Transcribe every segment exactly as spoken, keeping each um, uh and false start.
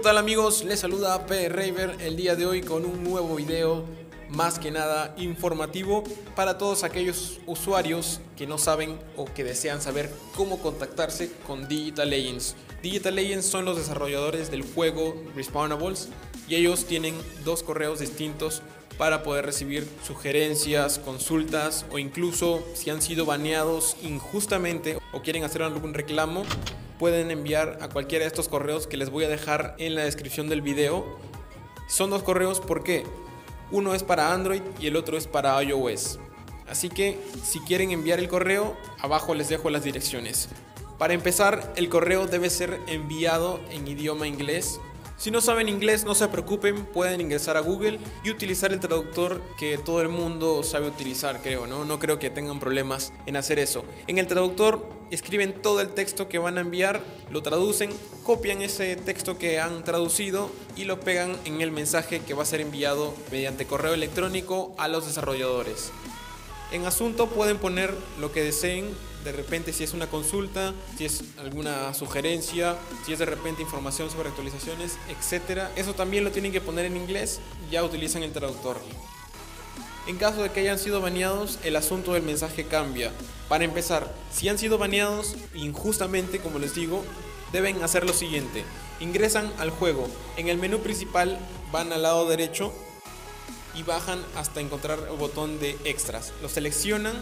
tal amigos? Les saluda P Raver el día de hoy con un nuevo video, más que nada informativo para todos aquellos usuarios que no saben o que desean saber cómo contactarse con Digital Legends. Digital Legends son los desarrolladores del juego Respawnables y ellos tienen dos correos distintos para poder recibir sugerencias, consultas o incluso si han sido baneados injustamente o quieren hacer algún reclamo, pueden enviar a cualquiera de estos correos que les voy a dejar en la descripción del video. Son dos correos porque uno es para Android y el otro es para iOS. Así que si quieren enviar el correo, abajo les dejo las direcciones. Para empezar, el correo debe ser enviado en idioma inglés. Si no saben inglés, no se preocupen, pueden ingresar a Google y utilizar el traductor que todo el mundo sabe utilizar, creo, ¿no? No creo que tengan problemas en hacer eso. En el traductor escriben todo el texto que van a enviar, lo traducen, copian ese texto que han traducido y lo pegan en el mensaje que va a ser enviado mediante correo electrónico a los desarrolladores. En asunto pueden poner lo que deseen, de repente si es una consulta, si es alguna sugerencia, si es de repente información sobre actualizaciones, etcétera. Eso también lo tienen que poner en inglés, ya utilizan el traductor. En caso de que hayan sido baneados, el asunto del mensaje cambia. Para empezar, si han sido baneados injustamente, como les digo, deben hacer lo siguiente. Ingresan al juego, en el menú principal van al lado derecho y bajan hasta encontrar el botón de extras. Lo seleccionan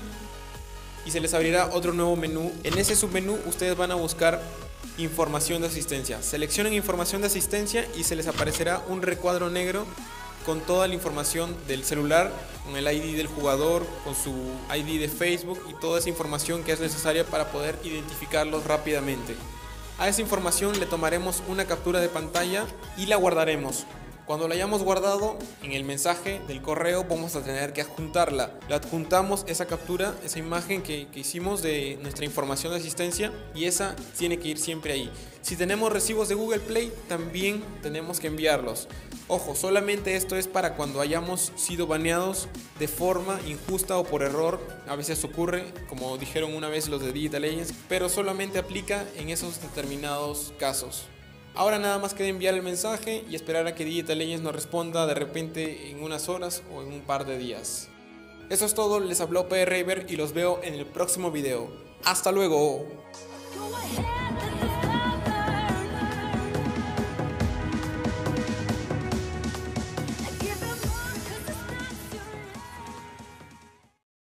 y se les abrirá otro nuevo menú. En ese submenú ustedes van a buscar información de asistencia. Seleccionen información de asistencia y se les aparecerá un recuadro negro con toda la información del celular, con el I D del jugador, con su I D de Facebook y toda esa información que es necesaria para poder identificarlos rápidamente. A esa información le tomaremos una captura de pantalla y la guardaremos. Cuando la hayamos guardado, en el mensaje del correo vamos a tener que adjuntarla. Le adjuntamos esa captura, esa imagen que, que hicimos de nuestra información de asistencia y esa tiene que ir siempre ahí. Si tenemos recibos de Google Play, también tenemos que enviarlos. Ojo, solamente esto es para cuando hayamos sido baneados de forma injusta o por error. A veces ocurre, como dijeron una vez los de Digital Legends, pero solamente aplica en esos determinados casos. Ahora nada más queda enviar el mensaje y esperar a que Digital Legends nos responda de repente en unas horas o en un par de días. Eso es todo, les habló P Raver y los veo en el próximo video. ¡Hasta luego!